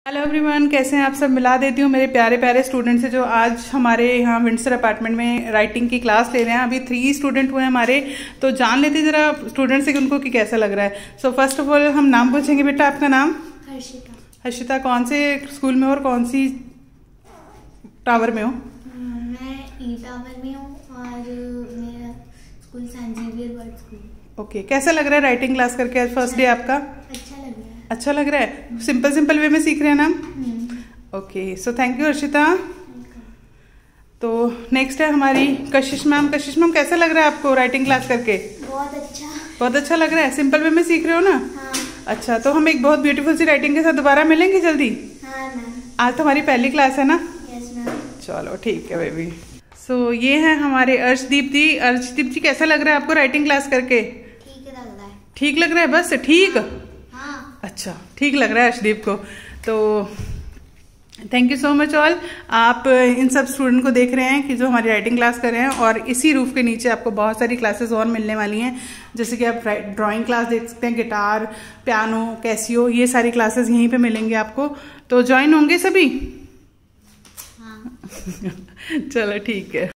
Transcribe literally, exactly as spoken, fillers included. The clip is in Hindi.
हेलो एवरीवन, कैसे हैं आप सब। मिला देती हूँ मेरे प्यारे प्यारे स्टूडेंट से जो आज हमारे यहाँ विंडसर अपार्टमेंट में राइटिंग की क्लास ले रहे हैं। अभी थ्री स्टूडेंट हुए हैं हमारे, तो जान लेते जरा स्टूडेंट से कि उनको कि कैसा लग रहा है। सो फर्स्ट ऑफ ऑल हम नाम पूछेंगे। बेटा आपका नाम? हर्षिता। हर्षिता, कौन से स्कूल में हो और कौन सी टावर में हो? मैं ई टावर में हूँ और मेरा school Saint Xavier World School. Okay, कैसा लग रहा है राइटिंग क्लास करके आज फर्स्ट डे आपका? अच्छा लग रहा है। अच्छा लग रहा है। सिंपल सिंपल वे में सीख रहे हैं ना? Okay, so thank you Harshita. तो नेक्स्ट है हमारी कशिश मैम। कशिश मैम, कैसा लग रहा है आपको राइटिंग क्लास करके? बहुत अच्छा। बहुत अच्छा लग रहा है। सिंपल वे में सीख रहे हो ना? हाँ। अच्छा, तो हम एक बहुत ब्यूटीफुल सी राइटिंग के साथ दोबारा मिलेंगे जल्दी। हाँ मैम। आज तो हमारी पहली क्लास है ना? Yes ma'am. चलो ठीक है बेबी। सो so, ये है हमारे अर्शदीप जी। अर्शदीप जी, कैसा लग रहा है आपको राइटिंग क्लास करके? ठीक लग रहा है। ठीक लग रहा है? बस ठीक। हाँ। अच्छा, ठीक लग रहा है अर्शदीप को। तो thank you so much all. आप इन सब स्टूडेंट को देख रहे हैं कि जो हमारी राइटिंग क्लास कर रहे हैं, और इसी रूफ के नीचे आपको बहुत सारी क्लासेस और मिलने वाली हैं। जैसे कि आप ड्राइंग क्लास देख सकते हैं, गिटार, पियानो, कैसियो, ये सारी क्लासेस यहीं पे मिलेंगे आपको। तो ज्वाइन होंगे सभी? हाँ। चलो ठीक है।